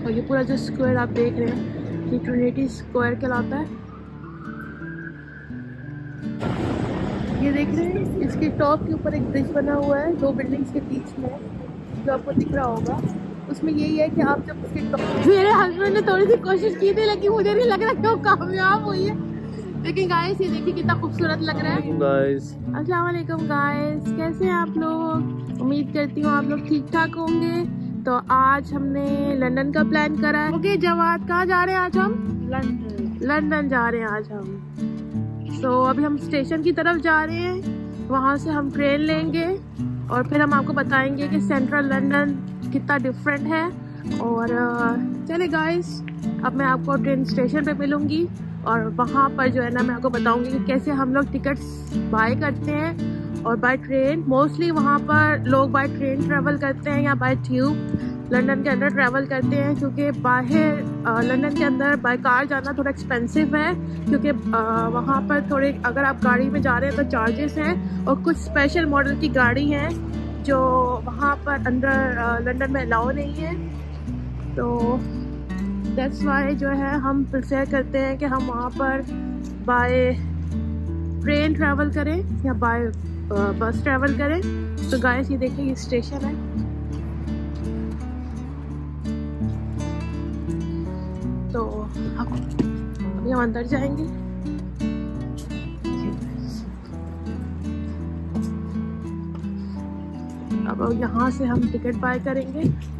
और ये पूरा जो स्क्वायर आप देख रहे हैं ये ट्रिनिटी स्क्वायर कहलाता है। ये देख रहे हैं इसके टॉप के ऊपर एक ब्रिज बना हुआ है 2 बिल्डिंग्स के बीच में, जो आपको दिख रहा होगा। उसमें यही है कि आप जब उसके टॉप, मेरे हस्बैंड ने थोड़ी सी कोशिश की थी लेकिन मुझे नहीं लग रहा कि वो कामयाब हुई है। लेकिन गाइस ये देखिए कितना खूबसूरत लग रहा है। गाइस अस्सलाम वालेकुम गाइस, कैसे हैं आप लोग? उम्मीद करती हूँ आप लोग ठीक ठाक होंगे। तो आज हमने लंदन का प्लान करा है। ओके जवाद, कहाँ जा रहे हैं आज हम? लंदन जा रहे हैं आज हम। तो अभी हम स्टेशन की तरफ जा रहे हैं, वहाँ से हम ट्रेन लेंगे और फिर हम आपको बताएंगे कि सेंट्रल लंदन कितना डिफरेंट है। और चले गाइस, अब मैं आपको ट्रेन स्टेशन पे मिलूंगी और वहाँ पर जो है ना मैं आपको बताऊंगी कि कैसे हम लोग टिकट्स बाय करते हैं। और बाय ट्रेन मोस्टली वहाँ पर लोग बाय ट्रेन ट्रैवल करते हैं या बाय ट्यूब लंदन के अंदर ट्रैवल करते हैं, क्योंकि बाहर लंदन के अंदर बाय कार जाना थोड़ा एक्सपेंसिव है, क्योंकि वहाँ पर थोड़े अगर आप गाड़ी में जा रहे हैं तो चार्जेस हैं। और कुछ स्पेशल मॉडल की गाड़ी हैं जो वहाँ पर अंदर लंदन में अलाउ नहीं है। तो दैट्स वाई जो है हम प्रेफर करते हैं कि हम वहाँ पर बाय ट्रेन ट्रैवल करें या बाय बस ट्रैवल करें। तो गाइस ये देखिए ये स्टेशन है। तो अभी हम अंदर जाएंगे। अब यहाँ से हम टिकट बाय करेंगे।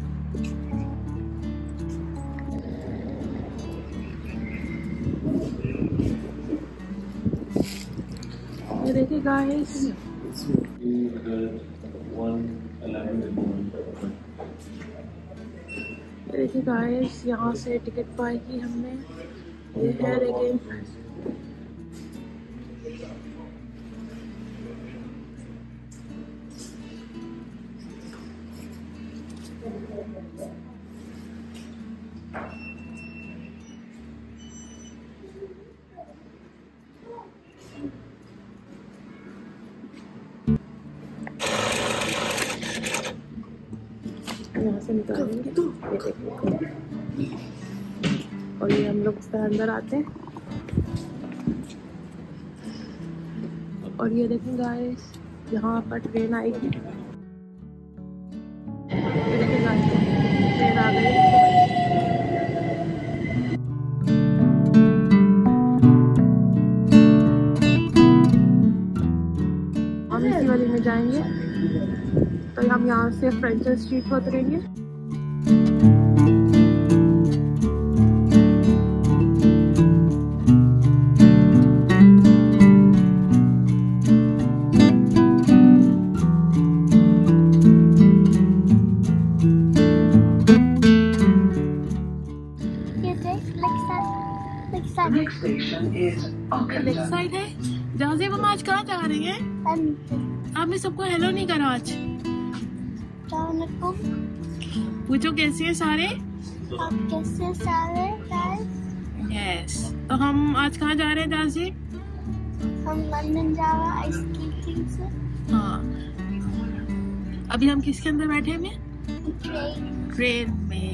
ये देखिए गाइस, देखिए गाइस यहाँ से टिकट बाय की हमने। ये है देखिए, यहाँ से निकालेंगे तो ये देखिए, और ये हम लोग इस तरह अंदर आते हैं। और ये देखें गाइस यहाँ पर ट्रेन आएगी। ये देखें गाइस ट्रेन आ गई। हम इसी वाली में जाएंगे। तो हम यहाँ से फ्रेंच स्ट्रीट पर उतरेंगे। लेफ्ट साइड है जहाँ से हम आज कहाँ जा रहे हैं? आपने सबको हेलो नहीं करा आज। पूछो कैसे हैं सारे? आप कैसे हैं सारे गाइस? यस। तो हम आज कहाँ जा रहे हैं जहाँ से? हम लंदन जा रहे हैं आइसक्रीम से। हाँ, अभी हम किसके अंदर बैठे हैं? ट्रेन में।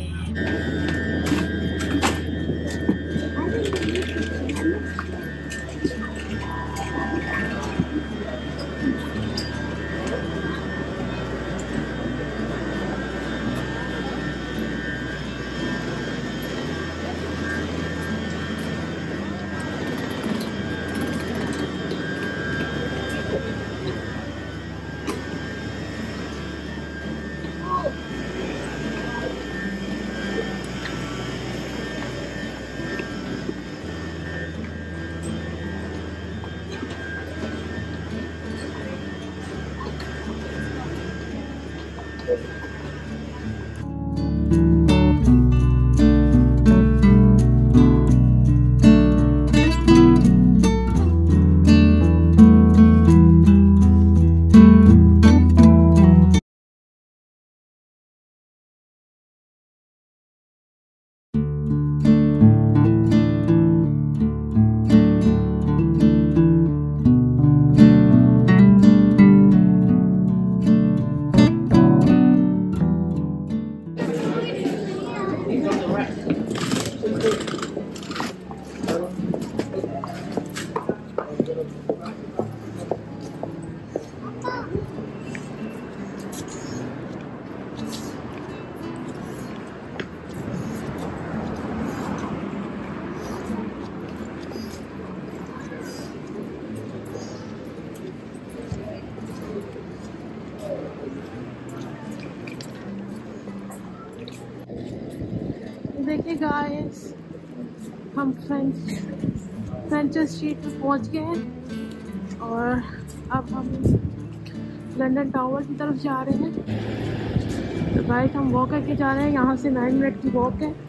देखिए गाइस, हम फ्रेंच स्ट्रीट पे पहुंच गए हैं और अब हम लंदन टावर की तरफ जा रहे हैं। तो गाइस हम वॉक करके जा रहे हैं, यहाँ से 9 मिनट की वॉक है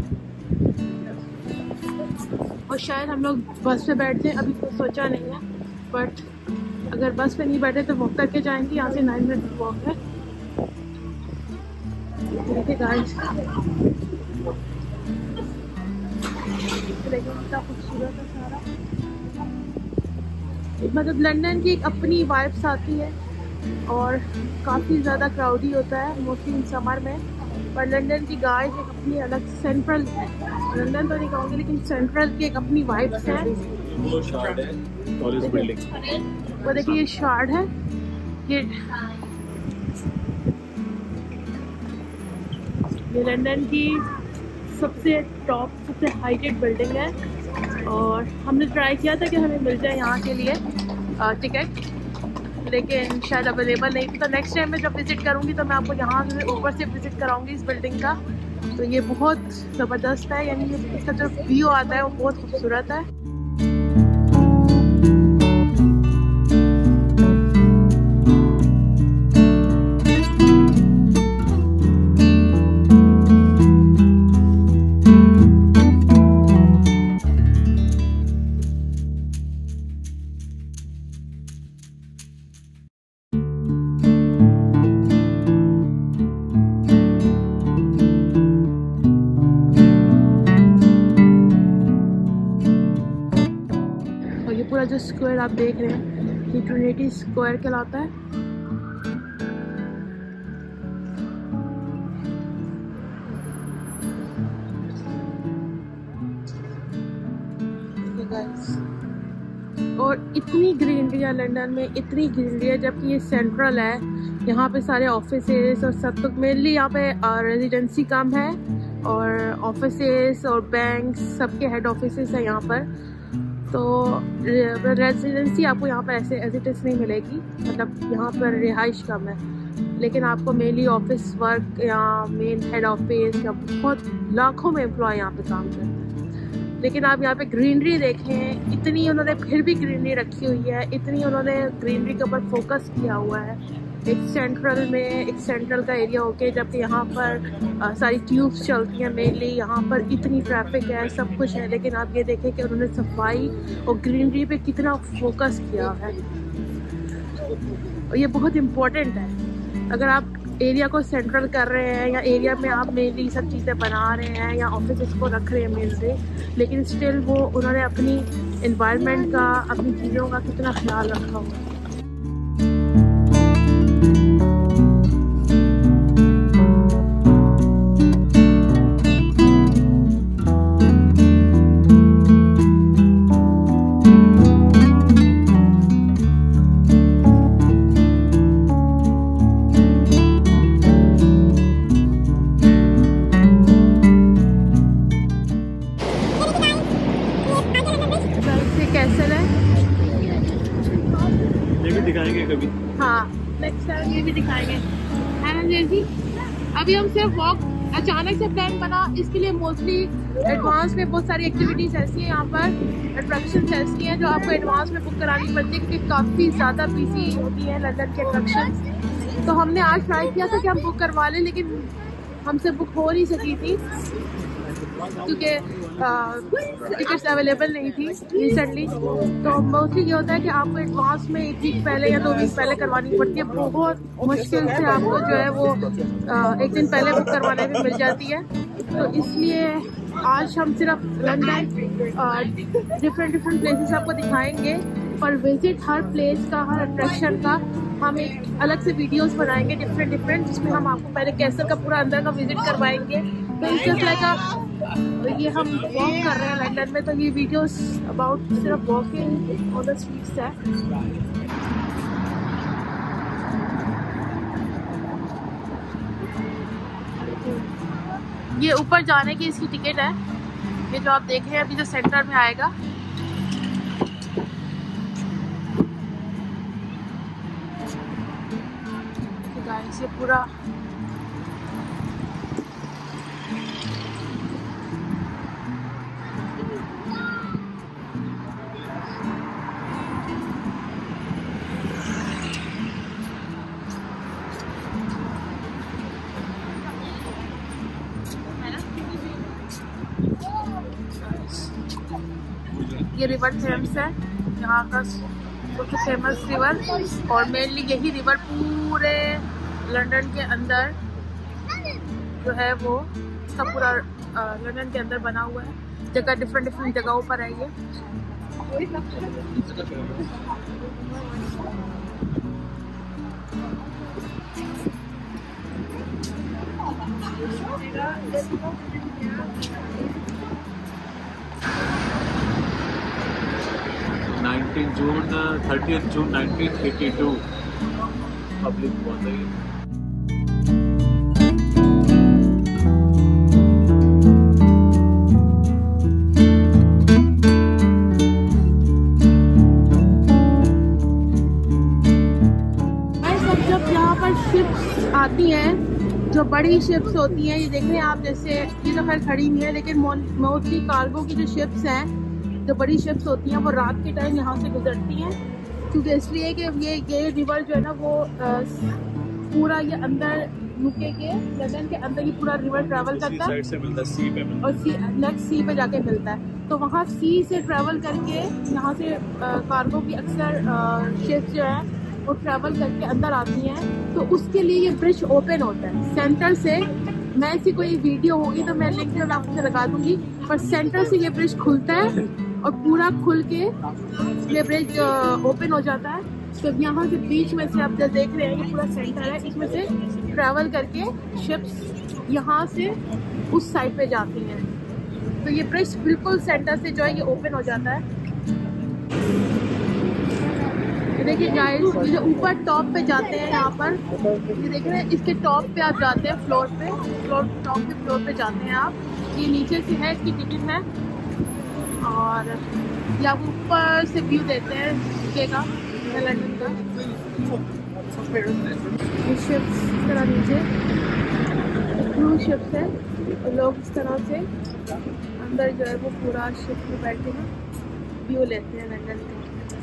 और शायद हम लोग बस पे बैठते हैं, अभी कुछ सोचा नहीं है, बट अगर बस पे नहीं बैठे तो वॉक करके जाएंगे। यहाँ से 9 मिनट की वॉक है। देखिए गाइस, कितना खूबसूरत है सारा। मतलब लंदन की एक अपनी वाइब्स आती है और काफ़ी ज़्यादा क्राउडी होता है मोस्टली इन समर में, पर लंदन की गाइस एक अपनी अलग सेंट्रल, लंदन तो नहीं कहूँगी लेकिन सेंट्रल की एक अपनी वाइब्स है। वो देखिए ये शार्ड है, ये लंदन की सबसे टॉप सबसे हाइटेड बिल्डिंग है और हमने ट्राई किया था कि हमें मिल जाए यहाँ के लिए टिकट, लेकिन शायद अवेलेबल नहीं थी। तो नेक्स्ट टाइम मैं जब विज़िट करूँगी तो मैं आपको यहाँ से ऊपर से विज़िट कराऊँगी इस बिल्डिंग का। तो ये बहुत ज़बरदस्त है, यानी इसका जो व्यू आता है वो बहुत खूबसूरत है। पूरा जो स्क्वायर आप देख रहे हैं ये ट्रिनिटी स्क्वायर कहलाता है। और इतनी ग्रीनरी है लंदन में, इतनी ग्रीनरी है, जबकि ये सेंट्रल है। यहाँ पे सारे ऑफिसेस और सब, तो मेनली यहाँ पे रेजिडेंसी कम है और ऑफिसेस और बैंक सबके हेड ऑफिसेस है यहाँ पर। तो रेजिडेंसी आपको यहाँ पर ऐसे एज इट इज़ नहीं मिलेगी, मतलब यहाँ पर रिहाइश कम है, लेकिन आपको मेनली ऑफिस वर्क या मेन हेड ऑफिस या बहुत लाखों में एम्प्लॉय यहाँ पे काम करते हैं। लेकिन आप यहाँ पे ग्रीनरी देखें, इतनी उन्होंने फिर भी ग्रीनरी रखी हुई है, इतनी उन्होंने ग्रीनरी के ऊपर फोकस किया हुआ है। एक सेंट्रल का एरिया होके, जबकि यहाँ पर सारी ट्यूब्स चलती हैं मेनली, यहाँ पर इतनी ट्रैफिक है, सब कुछ है, लेकिन आप ये देखें कि उन्होंने सफाई और ग्रीनरी पे कितना फोकस किया है। और ये बहुत इम्पोर्टेंट है। अगर आप एरिया को सेंट्रल कर रहे हैं या एरिया में आप मेनली सब चीज़ें बना रहे हैं या ऑफिस को रख रहे हैं मेनली, लेकिन स्टिल वो उन्होंने अपनी एनवायरनमेंट का, अपनी चीज़ों का कितना ख्याल रखा हुआ है। कभी हाँ, नेक्स्ट टाइम ये भी दिखाएंगे, है ना जैसी। अभी हम सिर्फ वॉक, अचानक से प्लान बना, इसके लिए मोस्टली एडवांस में बहुत सारी एक्टिविटीज़ ऐसी हैं यहाँ पर, अट्रैक्शंस ऐसी हैं जो आपको एडवांस में बुक करानी पड़ती है क्योंकि काफ़ी ज़्यादा बिजी होती है लंदन के अट्रैक्शंस। तो हमने आज ट्राई किया था कि हम बुक करवा लें, लेकिन हमसे बुक हो नहीं सकी थी क्योंकि टिकट्स अवेलेबल नहीं थी रिसेंटली। तो मोस्टली ये होता है कि आपको एडवांस में 1 वीक पहले या 2 वीक पहले करवानी पड़ती है। बहुत मुश्किल से आपको जो है वो 1 दिन पहले बुक करवाने में मिल जाती है। तो इसलिए आज हम सिर्फ लंदन डिफरेंट प्लेसेस आपको दिखाएंगे और विजिट हर प्लेस का, हर अट्रैक्शन का हम एक अलग से वीडियोस बनाएंगे डिफरेंट, जिसमें हम आपको पहले कैसल का पूरा अंदर का विजिट करवाएंगे, तो इट्स जस्ट लाइक ये हम वॉक कर रहे हैं लंदन में, तो ये वीडियोस अबाउट सिर्फ वॉकिंग ऑन द स्ट्रीट्स है। ये ऊपर जाने की इसकी टिकट है, ये जो आप देख रहे हैं अभी जो सेंटर में आएगा। गाइस ये पूरा ये रिवर थेम्स है, यहाँ का सबसे फेमस रिवर, और मेनली यही रिवर पूरे लंदन के अंदर जो है वो इसका पूरा लंदन के अंदर बना हुआ है। जगह डिफरेंट जगहों पर है ये। June 30th June 1982 public was the जब यहाँ पर शिप्स आती हैं, जो बड़ी शिप्स होती हैं, ये देख रहे हैं आप, जैसे ये तो खैर खड़ी नहीं है, लेकिन मोस्टली कार्गो की जो शिप्स हैं, जो बड़ी शिप्स होती हैं, वो रात के टाइम यहाँ से गुजरती हैं, क्योंकि इसलिए कि ये रिवर जो है ना वो पूरा ये अंदर यूके के लंदन के अंदर ही पूरा रिवर ट्रैवल करता है और नेक्स्ट सी पे जाके मिलता है। तो वहाँ सी से ट्रैवल करके यहाँ से कार्गो की अक्सर शिप्स जो है वो ट्रैवल करके अंदर आती हैं, तो उसके लिए ये ब्रिज ओपन होता है सेंटर से। मैं ऐसी कोई वीडियो होगी तो मैं लिंक में आपको लगा दूंगी, पर सेंटर से ये ब्रिज खुलता है और पूरा खुल के ये ब्रिज ओपन हो जाता है। तो यहाँ से बीच में से आप जो देख रहे हैं ये पूरा सेंटर है, इसमें से ट्रैवल करके शिप्स यहाँ से उस साइड पे जाती हैं। तो ये ब्रिज बिल्कुल सेंटर से जो है ये ओपन हो जाता है। देखिए गाइस, ये जो ऊपर टॉप पे जाते हैं यहाँ पर, ये देख रहे हैं, इसके टॉप पे आप जाते हैं, टॉप के फ्लोर पे जाते हैं आप। ये नीचे से है, इसकी टिकट है, और ये आप ऊपर से व्यू देते हैं का लंदन का। ये शिप्स इस तरह नीचे क्रूज शिप्स है, और लोग इस तरह से अंदर जो है वो पूरा शिप में बैठे हैं, व्यू लेते हैं लंदन का।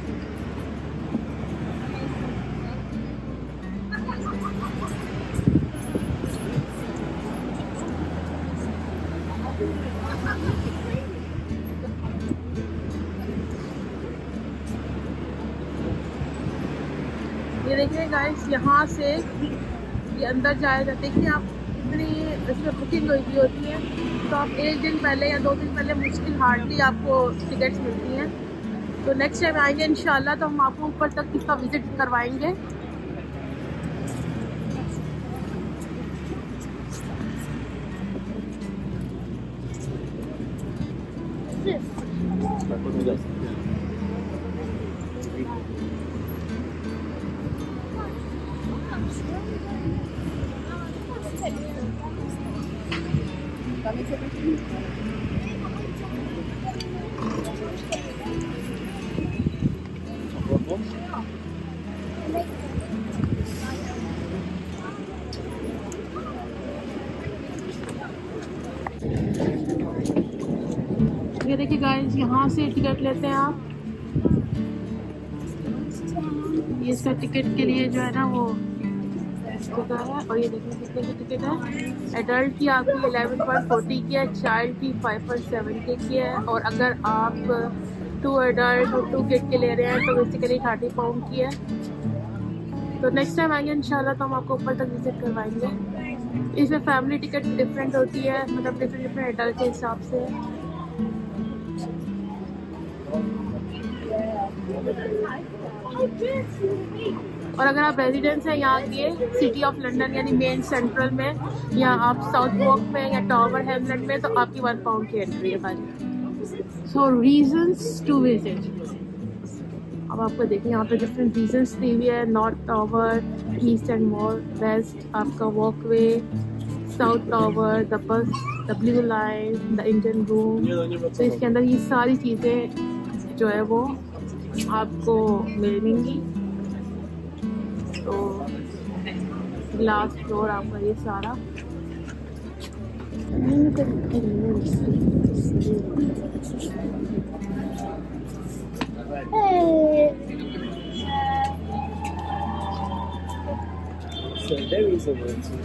ये देखिए गाइस, यहाँ से ये अंदर जाया जाता है कि आप इतनी इसमें बुकिंग हुई होती है, तो आप एक दिन पहले या 2 दिन पहले मुश्किल हार्डली आपको टिकट्स मिलती हैं। तो नेक्स्ट टाइम आएंगे इंशाल्लाह तो हम आपको ऊपर तक इसका विजिट करवाएंगे। ये देखिए गाइस, यहाँ से टिकट लेते हैं आप। ये इसका टिकट के लिए जो है ना वो जगह है, और ये देखिए कितने की टिकट है। एडल्ट की आपकी 11.40 की है, चाइल्ड की 5.70 की है, और अगर आप 2 एडल्ट और 2 किड के ले रहे हैं तो बेसिकली 30 पाउंड की है। तो नेक्स्ट टाइम आएंगे इंशाल्लाह तो हम आपको ऊपर तक विजिट करवाएंगे। इसमें फैमिली टिकट डिफरेंट होती है, मतलब डिफरेंट एडल्ट के हिसाब से है। और अगर आप रेजिडेंस हैं यहाँ के सिटी ऑफ लंदन यानी मेन सेंट्रल में, या आप साउथ वॉक में या टावर हैमलेट में, तो आपकी £1 की एंट्री है भाई। सो रीजंस टू विजिट, अब आपको देखिए यहाँ पे डिफरेंट रीजंस दी हुई है। North tower, east and west, आपका walkway, south tower, the bus, the blue line, the Indian room. तो इसके अंदर ये सारी चीज़ें जो है वो आपको मिलेंगी। तो ग्लास फ्लोर आपका ये सारा। So there is a way to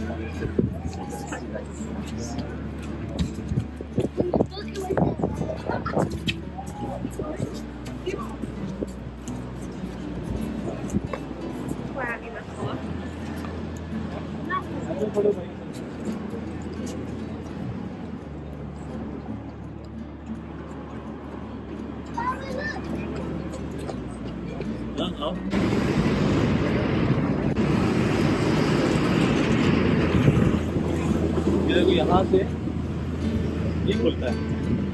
यहाँ से ये खुलता है।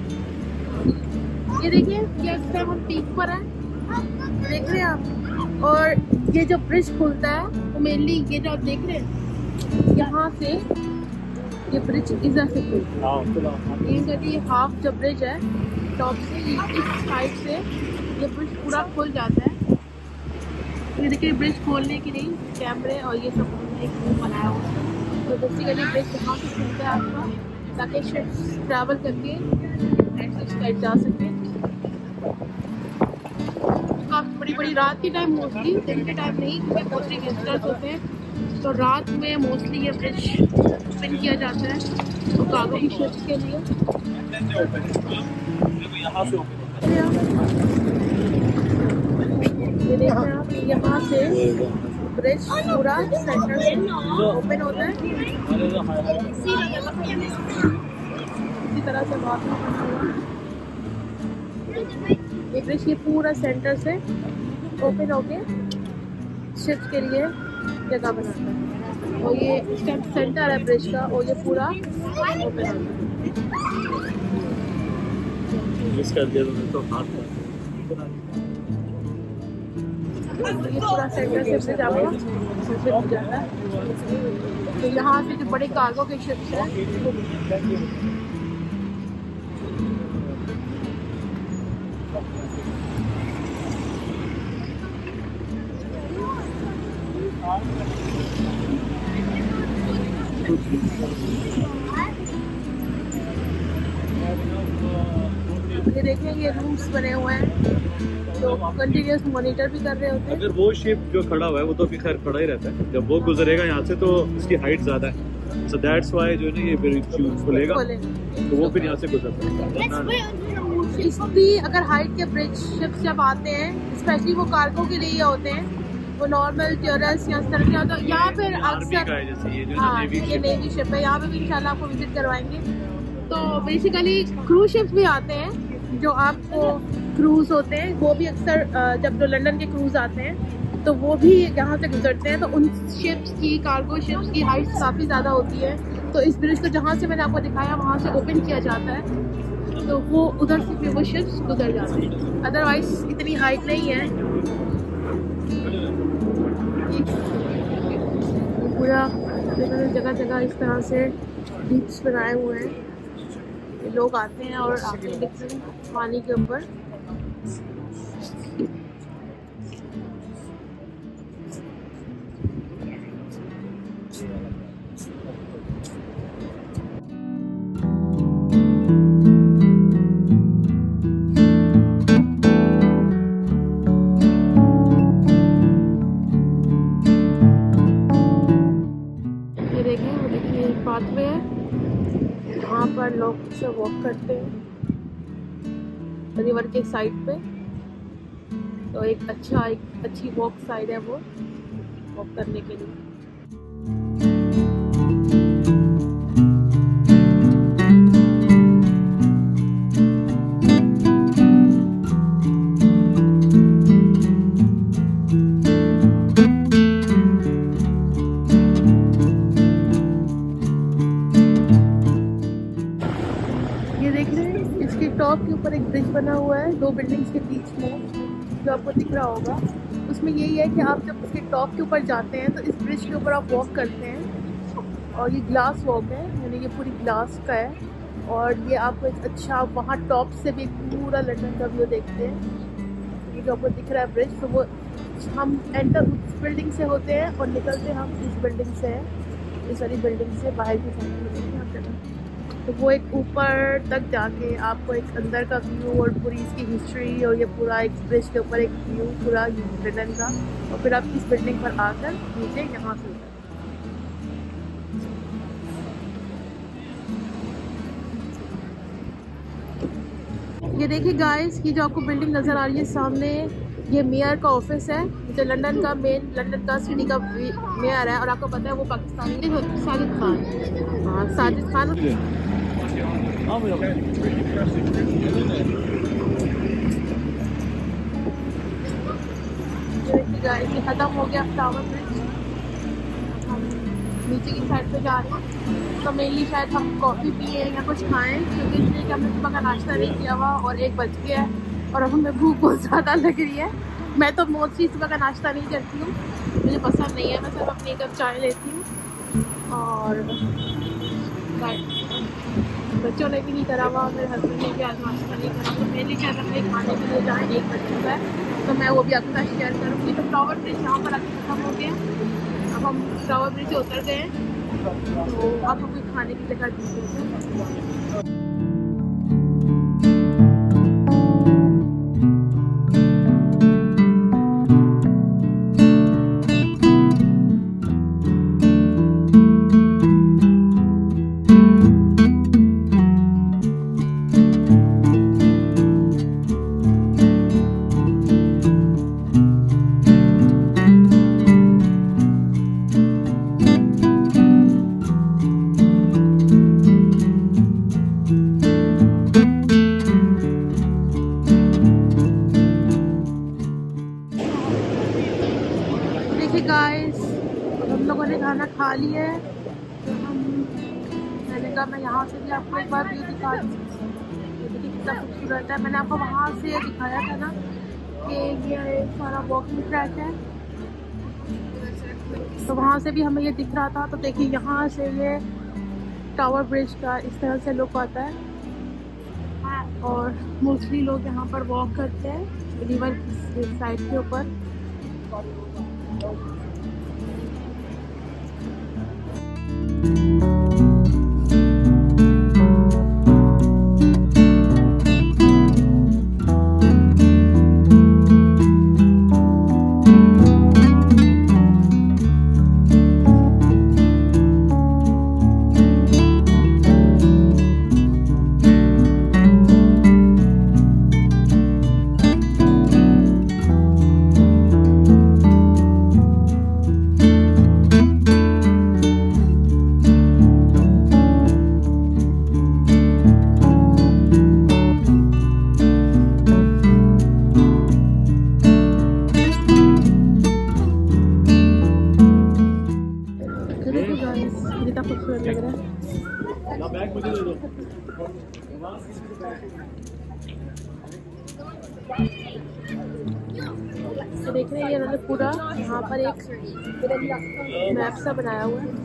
ये देखिए, ये इस टाइम हम पीक पर हैं, देख रहे हैं आप। और ये जो ब्रिज खुलता है वो मेनली ये जो आप देख रहे हैं, यहाँ से ये ब्रिज इधर से खुलता है। ये हाफ जो ब्रिज है टॉप से, इस साइड से ये ब्रिज पूरा खुल जाता है। ये देखिए ब्रिज खोलने की नहीं कैमरे और ये सब बनाया हुआ है। तो बेसिकली ब्रिज यहाँ से खुलता है आपका, ताकि शिप्स ट्रैवल करके साइड जा सके। काफ़ी बड़ी बड़ी रात के टाइम, मोस्टली दिन के टाइम नहीं, क्योंकि मोस्टली विजिटर्स होते हैं। तो रात में मोस्टली ये ब्रिज ओपन किया जाता है तो कार्गो की शिप्स के लिए। ये देख रहे हैं आप, यहाँ से ब्रिज पूरा सेंटर से ओपन होता है। इसी तरह से बात ये ब्रिज ये पूरा सेंटर से ओपन होके शिफ्ट के लिए जगह बनाता है। और ये इसका सेंटर है ब्रिज का, और ये पूरा ओपन होता है। ये पूरा सेंटर से ब्रिज आपको जाता है। तो यहाँ से जो बड़े कार्गो के शिप्स हैं, ये देखें ये रूम्स बने हुए हैं तो कंटिन्यूस मॉनिटर भी कर रहे होते हैं। अगर वो शिप जो खड़ा हुआ है वो तो अभी खैर खड़ा ही रहता है, जब वो गुजरेगा यहाँ से तो इसकी हाइट ज़्यादा है, सो दैट्स वाई जो है ना ये ब्रिज खुलेगा तो वो फिर यहाँ से गुजरता है। इसकी अगर हाइट के ब्रिज शिप्स जब आते हैं, स्पेशली वो कार्गो के लिए होते हैं, वो नॉर्मल टूरिस्ट या तरह के होते हैं, या फिर अक्सर हाँ ये नेवी शिप है, यहाँ पे भी इंशाल्लाह आपको विजिट करवाएंगे। तो बेसिकली क्रूज शिप्स भी आते हैं, जो आपको क्रूज होते हैं वो भी अक्सर जब जो लंदन के क्रूज आते हैं तो वो भी यहाँ से गुजरते हैं। तो उन शिप्स की, कार्गो शिप्स की हाइट काफ़ी ज़्यादा होती है। तो इस ब्रिज को जहाँ से मैंने आपको दिखाया वहाँ से ओपन किया जाता है, तो वो उधर से फिर वो शिप्स गुजर जाते हैं, अदरवाइज इतनी हाइट नहीं है। पूरा जगह जगह इस तरह से बीच बनाए हुए हैं, लोग आते हैं और आके देखते हैं पानी के ऊपर। ये देखें, वो देखिए पाथवे है, यहाँ पर लोग से वॉक करते हैं रिवर के साइड पे। तो एक अच्छी वॉक साइड है वो वॉक करने के लिए। देख रहे हैं, इसके टॉप के ऊपर एक ब्रिज बना हुआ है 2 बिल्डिंग्स के बीच में, जो आपको दिख रहा होगा। उसमें यही है कि आप जब उसके टॉप के ऊपर जाते हैं तो इस ब्रिज के ऊपर आप वॉक करते हैं, और ये ग्लास वॉक है, यानी ये पूरी ग्लास का है। और ये आपको एक अच्छा वहाँ टॉप से भी पूरा लंदन का व्यू देखते हैं। ये जो आपको दिख रहा है ब्रिज, तो वो हम एंटर उस बिल्डिंग से होते हैं और निकलते हम इस बिल्डिंग से हैं, इस वाली बिल्डिंग से बाहर की साइड। तो वो एक ऊपर तक जाके आपको एक अंदर का व्यू और पूरी इसकी हिस्ट्री और ये पूरा एक ब्रिज के ऊपर एक व्यू पूरा लंदन का, और फिर आप इस बिल्डिंग पर आकर नीचे यहाँ से उतर। ये देखिए गाइस, ये जो आपको बिल्डिंग नज़र आ रही है सामने, ये मेयर का ऑफिस है, जो लंदन का लंदन का सिटी का मेयर है। और आपको पता है वो पाकिस्तानी साजिद खान, हाँ साजिद खान। ये खत्म हो गया टावर ब्रिज, हम नीचे की साइड पे जा रहे हैं। तो मेनली शायद हम कॉफ़ी पिए या कुछ खाएं, क्योंकि इसलिए कि हमने सुबह का नाश्ता नहीं किया हुआ और 1 बज गया है और अब हमें भूख बहुत ज़्यादा लग रही है। मैं तो मोस्टली सुबह का नाश्ता नहीं करती हूँ, मुझे पसंद नहीं है, मैं सिर्फ अपनी 1 कप चाय लेती हूँ। और बच्चों ने भी नहीं करा हुआ, मेरे हस्बैंड ने भी आज नाश्ता नहीं करा, तो मेनली शायद हमें खाने के लिए जाएँ 1 बज चुका है, तो मैं वो भी आपके साथ शेयर करूँगी। तो टावर ब्रिज यहाँ पर आके खत्म हो गया, अब हम टावर ब्रिज से उतर गए हैं, तो आपको कोई खाने की जगह दी। गाइस, हम लोगों ने खाना खा लिया है, तो मैंने कहा मैं यहाँ से भी आपको एक बार व्यू दिखा दूँ। देखिए कितना खूबसूरत है। मैंने आपको वहाँ से दिखाया था ना कि ये सारा वॉकिंग ट्रैक है, तो वहाँ से भी हमें ये दिख रहा था। तो देखिए यहाँ से ये टावर ब्रिज का इस तरह से लुक आता है, और मोस्टली लोग यहाँ पर वॉक करते हैं रिवर की साइड के ऊपर। कितना खूबसूरत लग रहा है। तो देख रहे हैं ये पूरा यहाँ पर एक मैप सा बनाया हुआ है।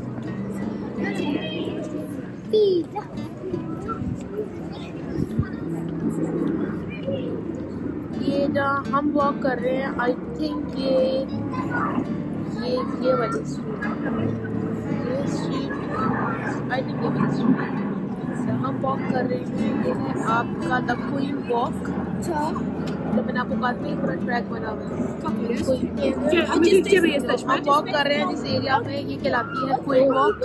ये जहाँ हम वॉक कर रहे हैं, आई थिंक ये वाली स्ट्रीट, आई थिंक ये वाली स्ट्रीट हम वॉक कर रहे हैं। ये है आपका द क्वीन वॉक, तो मैंने आपको कहा था पूरा ट्रैक बना हुआ है। हम वॉक कर रहे हैं जिस एरिया में, ये कहलाती है क्वीन वॉक।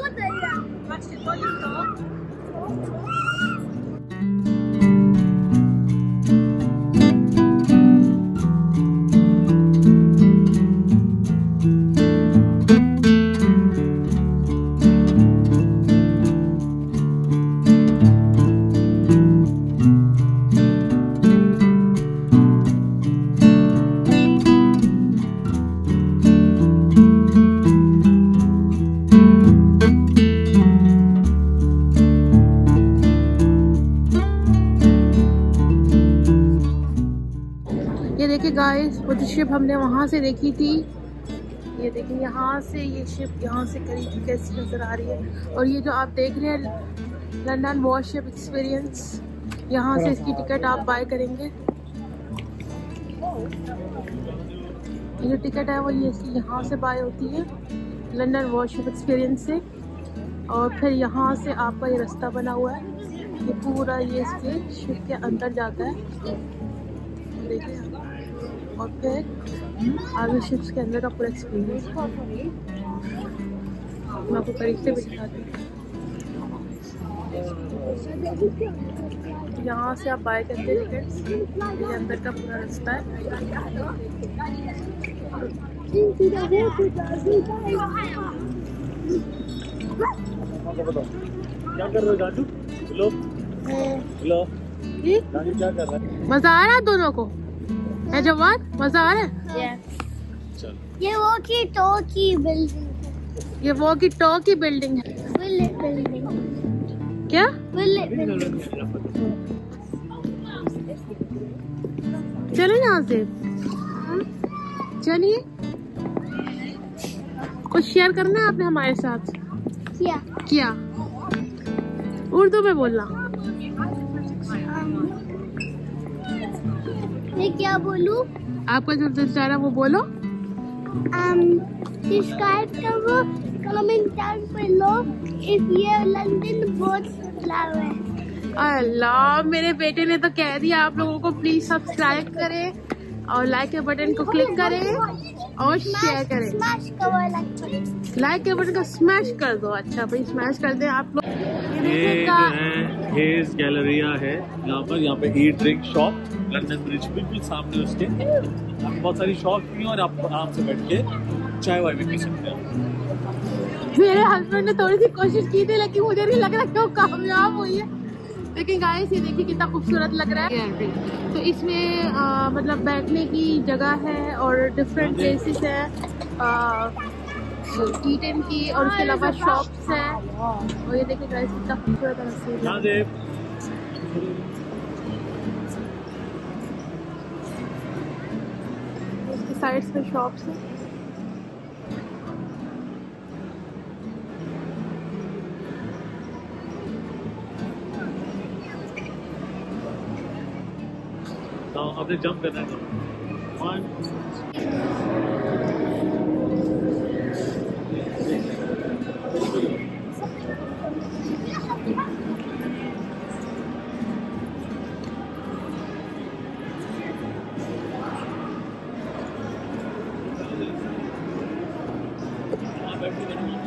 देखिए गाइस, वो जो शिप हमने वहाँ से देखी थी, ये देखिए यहाँ से ये शिप यहाँ से करीब कैसी नज़र आ रही है। और ये जो आप देख रहे हैं लंदन वॉरशिप एक्सपीरियंस, यहाँ से इसकी टिकट आप बाय करेंगे। ये जो टिकट है वो ये यहाँ से बाय होती है लंदन वॉरशिप एक्सपीरियंस से। और फिर यहाँ से आपका ये रास्ता बना हुआ है, ये पूरा ये इसके शिप के अंदर जाता है, देखिए। और फिर आगे शिप्स के अंदर का पूरा एक्सपीरियंस मैं आपको करीब से भी दिखाती हूँ। यहाँ से आप बाय करते हैं टिकट्स, ये अंदर का पूरा रास्ता है। क्या कर रहे हो जादू? हेलो हेलो, क्या कर रहा है? मजा आ रहा है दोनों को? है जवाद, मजा आ रहा है? चल, ये वो की बिल्डिंग है। ये वो की टॉकी बिल्डिंग है। बिल्डिंग क्या? चलो यहाँ से, चलिए। कुछ शेयर करना है आपने हमारे साथ? क्या? उर्दू में बोलना। मैं क्या बोलूं? आपका जो दिल चाह रहा है वो बोलो। सब्सक्राइब करो, कमेंट डाउन below if ये लंदन बहुत फ्लावर है। अल्लाह, मेरे बेटे ने तो कह दिया आप लोगों को प्लीज सब्सक्राइब करें और लाइक के बटन को क्लिक करें और शेयर करें। स्मैश करो लाइक के बटन को स्मैश कर दो। अच्छा भाई, स्मैश कर दें आप लोग। ये जो है हेज गैलरिया है, यहाँ पे eat drink shop, London bridge बिल्कुल सामने उसके बहुत सारी शॉप भी हैं और आप आराम से बैठ के चाय वाय भी पी सकते हैं। मेरे हस्बैंड ने थोड़ी सी कोशिश की थी, लेकिन मुझे नहीं लग रहा कि वो कामयाब हुई है। लेकिन गाइस, ये देखिए कितना खूबसूरत लग रहा है। तो इसमें मतलब बैठने की जगह है और डिफरेंट प्लेसेस है ईटन की, और उसके अलावा शॉप्स हैं। और ये देखिए गाइस कितना खूबसूरत है। इसके साइड्स में शॉप्स हैं। आपने जंप करना है। 1